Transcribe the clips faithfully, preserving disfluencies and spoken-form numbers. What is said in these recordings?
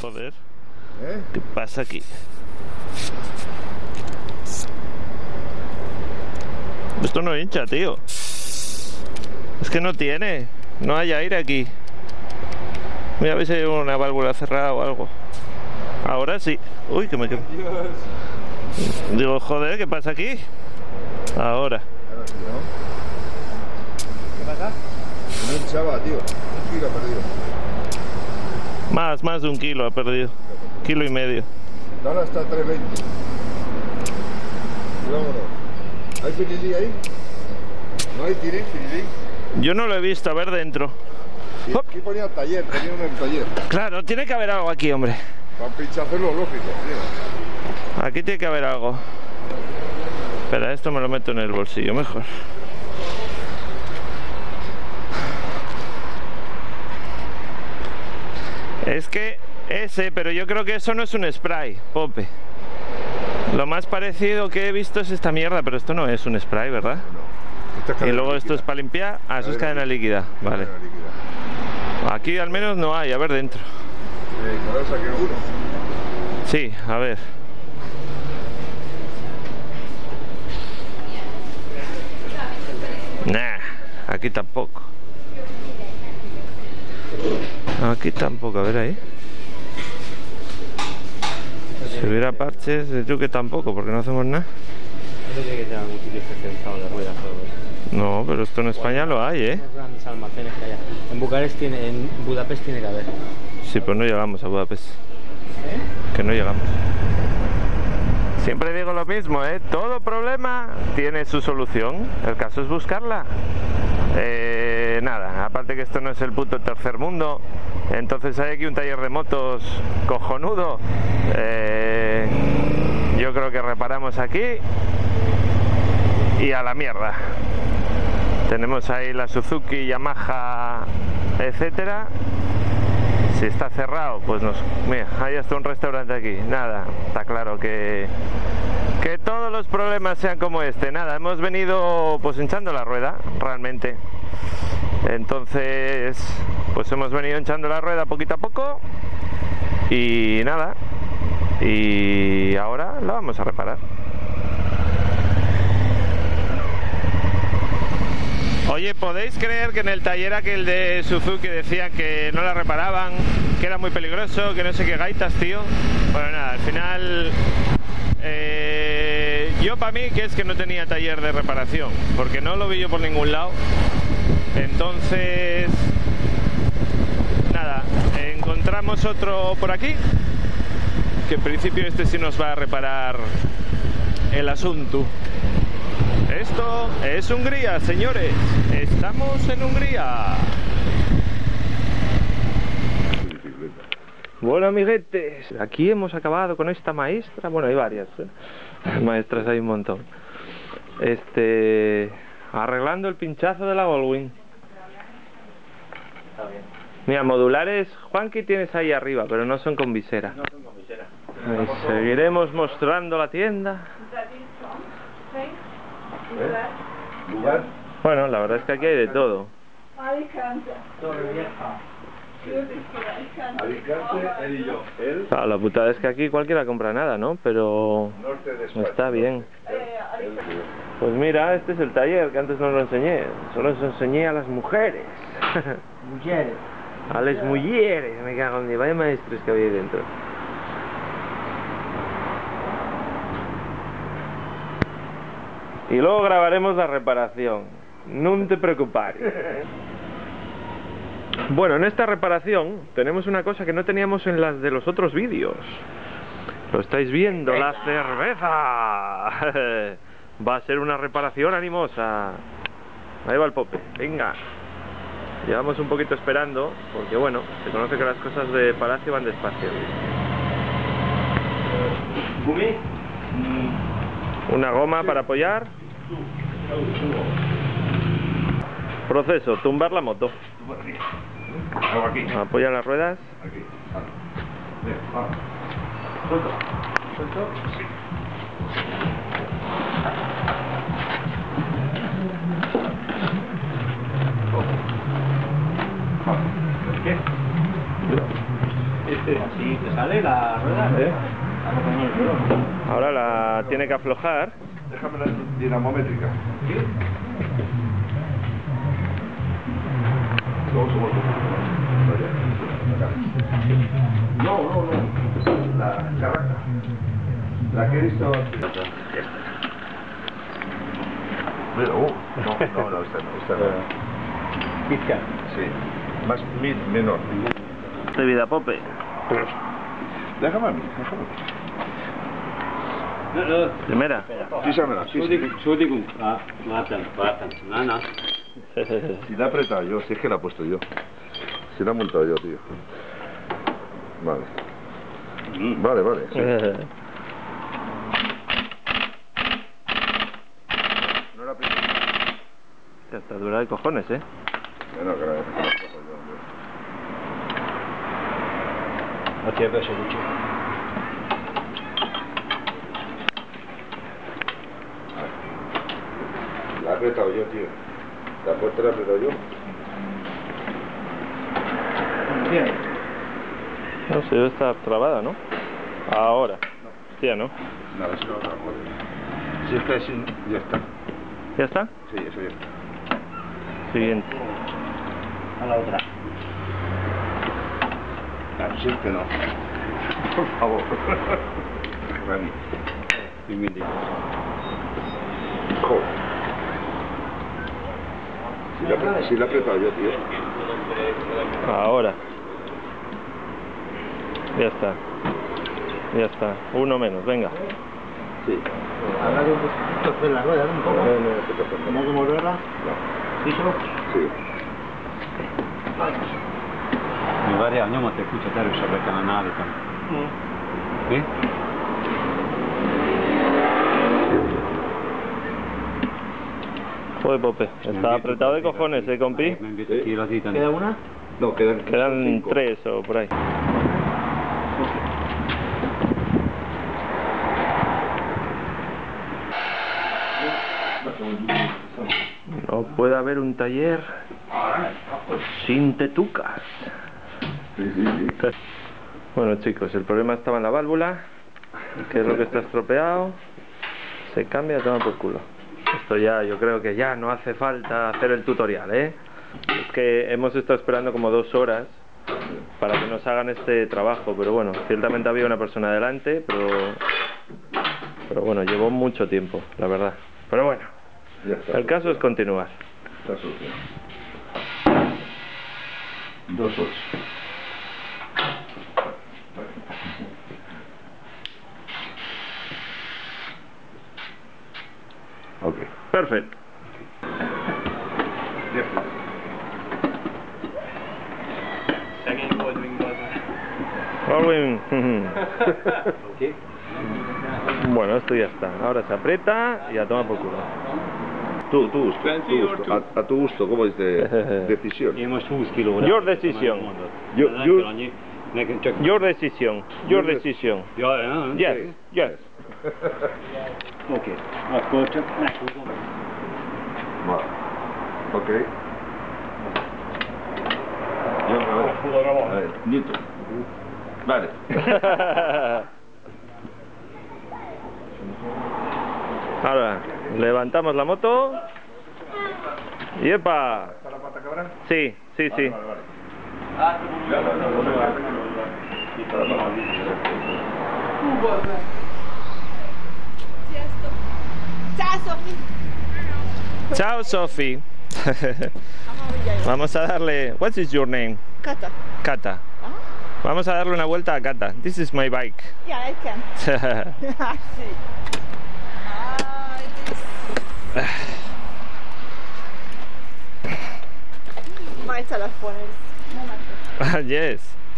Joder. ¿Eh? ¿Qué pasa aquí? Esto no hincha, tío. Es que no tiene. No hay aire aquí. Mira a ver si hay una válvula cerrada o algo. Ahora sí. Uy, que me quedo. Digo, joder, ¿qué pasa aquí? Ahora. Ahora sí, ¿no? ¿Qué pasa? No hinchaba, tío. Un kilo perdido. Más, más de un kilo ha perdido. Kilo y medio. Ahora está tres veinte. Y vámonos. ¿Hay fililí ahí? ¿No hay tirín, fililí? Yo no lo he visto, a ver dentro. Sí, aquí ponía taller, tenía uno en taller. Claro, tiene que haber algo aquí, hombre. Para pinchacerlo lógico, tío. Aquí tiene que haber algo. Espera, esto me lo meto en el bolsillo mejor. Es que ese, pero yo creo que eso no es un spray, Pope. Lo más parecido que he visto es esta mierda, pero esto no es un spray, ¿verdad? No. Esto es Y cadena luego esto líquida. es para limpiar. Ah, eso es cadena líquida. Vale. Cadena líquida. Aquí al menos no hay, a ver dentro. Eh, ahora saqué uno. Sí, a ver. Nah, aquí tampoco. Aquí tampoco, a ver ahí. Si hubiera parches, yo que tampoco, porque no hacemos nada. Esto tiene que ser algún sitio especializado de ruedas o algo así. No, pero esto en España lo hay, ¿eh? Unos grandes almacenes que haya. En Bucarest tiene, en Budapest tiene que haber. Sí, pues no llegamos a Budapest. ¿Eh? Que no llegamos. Siempre digo lo mismo, ¿eh? Todo problema tiene su solución. El caso es buscarla. Eh, nada, aparte que esto no es el puto tercer mundo. Entonces hay aquí un taller de motos cojonudo. Eh, yo creo que reparamos aquí y a la mierda. Tenemos ahí la Suzuki, Yamaha, etcétera. Si está cerrado, pues nos... Mira, hay hasta un restaurante aquí. Nada, está claro que... Que todos los problemas sean como este. Nada, hemos venido pues hinchando la rueda, realmente. Entonces, pues hemos venido hinchando la rueda poquito a poco. Y nada. Y ahora la vamos a reparar. Oye, ¿podéis creer que en el taller aquel de Suzuki decían que no la reparaban, que era muy peligroso, que no sé qué gaitas, tío? Bueno, nada, al final... Eh, yo para mí que es que no tenía taller de reparación, porque no lo vi yo por ningún lado. Entonces... Nada, encontramos otro por aquí, que en principio este sí nos va a reparar el asunto. Esto es Hungría, señores. Estamos en Hungría. Bueno, amiguetes, aquí hemos acabado con esta maestra. Bueno, hay varias, ¿eh? Maestras hay un montón. Este... Arreglando el pinchazo de la Goldwing. Está bien. Mira, modulares, Juanqui, tienes ahí arriba, pero no son con visera. No son con visera. Ahí seguiremos mostrando la tienda. ¿Eh? ¿Lugar? Bueno, la verdad es que aquí hay de todo. Alicante. Torre Vieja. Alicante, él y yo. Él, Claro, la putada es que aquí cualquiera compra nada, ¿no? Pero norte de España. está bien. Él, él, Pues mira, este es el taller que antes no lo enseñé. Solo os enseñé a las mujeres. Mujeres. A las mujeres, me cago en Dios. Vaya maestres que había ahí dentro. Y luego grabaremos la reparación. No te preocupes. Bueno, en esta reparación tenemos una cosa que no teníamos en las de los otros vídeos. Lo estáis viendo, la cerveza. Va a ser una reparación animosa. Ahí va el Pope, venga. Llevamos un poquito esperando, porque bueno, se conoce que las cosas de Palacio van despacio. ¿Gumi? Una goma para apoyar. Proceso, tumbar la moto. Hago aquí. Apoyan las ruedas. Aquí. Ah. Bien, vamos. Suelto. Suelto. Sí. Oh. Vamos. ¿Qué? Así te sale la rueda. ¿Eh? Ahora la tiene que aflojar. Déjame la dinamométrica. ¿Sí? Luego subo el No, no, no. La carraca. La que he visto. Mira, uh, no, no, no, esta no, esta no. Pizca. Sí, más mid menor. De vida, Pope. Déjame a mí, déjame a mí. No, no. Primera. Písamela, písamela. Sudikum. Ah, matan, matan. Nana. Si la he apretado yo, si es que la he puesto yo. Si la he montado yo, tío. Vale. Vale, vale. Sí. No la apreté. Ya está dura de cojones, ¿eh? Bueno, que la, que la cojo yo, No te peso mucho. La he apretado yo, tío. La puerta la he apretado yo. No sé, está trabada, ¿no? Ahora. Hostia, ¿no? No, eso no la puedo. Si está así, ya está. ¿Ya está? Sí, eso ya está. Siguiente. A la otra. Así es que no. Por favor. Rani. Bienvenido. Joder. Si la, si la he apretado yo, tío. Ahora. Ya está. Ya está. Uno menos, venga. Sí. Habrá que hacer la rueda, ¿no? Un poco. No, no, no te toques, no. ¿Tenía que moverla? No. ¿Piso? Sí. Mi varia, andiamo a te qui, c'è sobre canale. ¿Sí? Joder, Pope. Está apretado de cojones, ¿eh, compi? ¿Queda una? No, quedan, Quedan cinco. tres o por ahí. No puede haber un taller sin tetucas. Sí, sí, sí. Bueno, chicos, el problema estaba en la válvula, que es lo que está estropeado. Se cambia, toma por culo. Esto ya, yo creo que ya no hace falta hacer el tutorial, ¿eh? Es que hemos estado esperando como dos horas para que nos hagan este trabajo, pero bueno, ciertamente había una persona delante, pero pero bueno, llevó mucho tiempo, la verdad. Pero bueno, Ya está. el caso es continuar. Está solucionado. Dos ocho. Ok. Perfecto. Ya está. Orwin. Bueno, esto ya está. Ahora se aprieta y a tomar por culo. Tú, tu gusto, tu gusto. A, a tu gusto, ¿cómo es de decisión? Your decision. Yo, yo, Your decision. Your decision. Yes, yes. Ok. Ascolta. Vale. Ok. Yo, a ver. A ver, Newton. Vale. Ahora, levantamos la moto. Y ¡epa! ¿Está la pata cabra? Sí, sí, sí. Vale, vale. Ya, no, no, no, Ciao Sofì. Ciao, Sophie. Vamos a darle... What is your name? Kata. Kata. Vamos a darle una vuelta a Kata. This is my bike. Yeah, I can. Ah, sì. Ah, it is. My telephone is. Moment. Yes.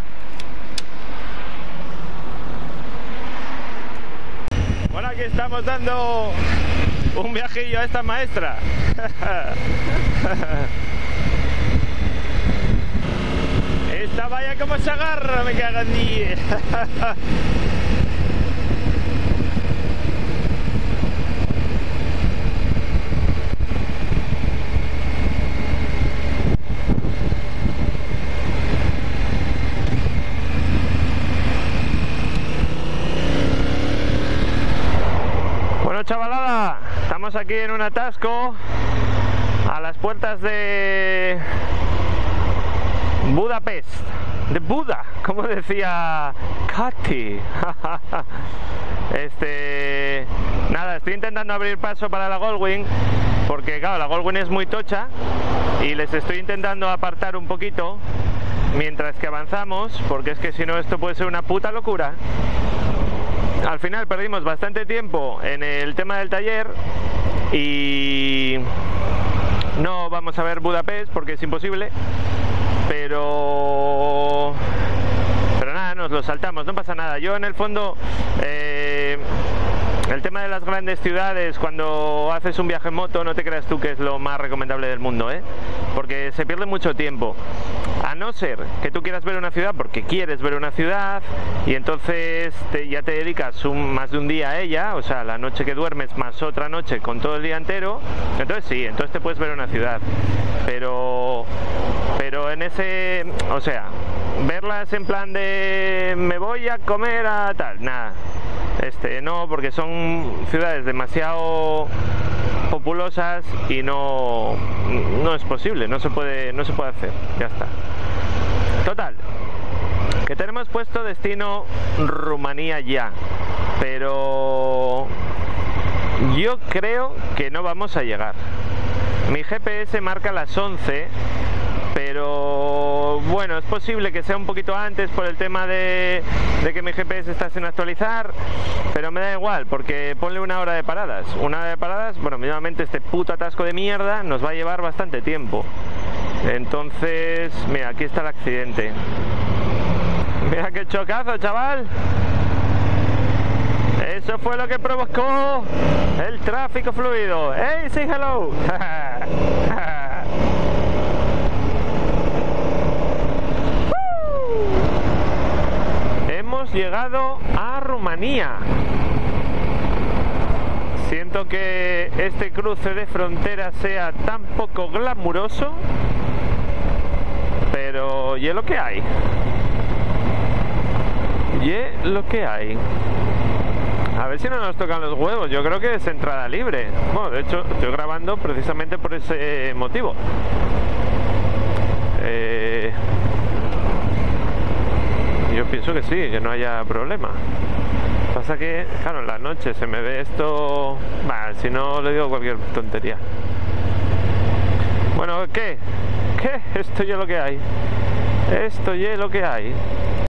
Bueno, aquí estamos dando un viajillo a esta maestra. Esta vaya como se agarra, me cagan diez. Estamos aquí en un atasco a las puertas de Budapest, de Buda, como decía Katy. Este, nada, estoy intentando abrir paso para la Goldwing, porque claro, la Goldwing es muy tocha y les estoy intentando apartar un poquito mientras que avanzamos, porque es que si no esto puede ser una puta locura. Al final perdimos bastante tiempo en el tema del taller y no vamos a ver Budapest porque es imposible, pero pero nada, nos lo saltamos, no pasa nada. Yo en el fondo eh, el tema de las grandes ciudades, cuando haces un viaje en moto, no te creas tú que es lo más recomendable del mundo, ¿eh? Porque se pierde mucho tiempo. A no ser que tú quieras ver una ciudad porque quieres ver una ciudad y entonces te, ya te dedicas un, más de un día a ella, o sea, la noche que duermes más otra noche con todo el día entero, entonces sí, entonces te puedes ver una ciudad. Pero, pero en ese, o sea, verlas en plan de me voy a comer a tal, nada. Este, no, porque son ciudades demasiado populosas y no, no es posible, no se puede, no se puede hacer, ya está. Total, que tenemos puesto destino Rumanía ya, pero yo creo que no vamos a llegar. Mi G P S marca las once, pero bueno, es posible que sea un poquito antes por el tema de, de que mi G P S está sin actualizar, pero me da igual, porque ponle una hora de paradas. Una hora de paradas, bueno, mínimamente este puto atasco de mierda nos va a llevar bastante tiempo. Entonces, mira, aquí está el accidente. Mira qué chocazo, chaval. Eso fue lo que provocó el tráfico fluido. ¡Hey, say hello! Hemos llegado a Rumanía. Siento que este cruce de frontera sea tan poco glamuroso, pero ¿y es lo que hay? ¿Y es lo que hay? A ver si no nos tocan los huevos. Yo creo que es entrada libre. Bueno, de hecho, estoy grabando precisamente por ese motivo. Eh... Yo pienso que sí, que no haya problema. Pasa que, claro, en la noche se me ve esto... Bah, si no le digo cualquier tontería. Bueno, ¿qué? ¿Qué? Esto ya es lo que hay. Esto ya es lo que hay.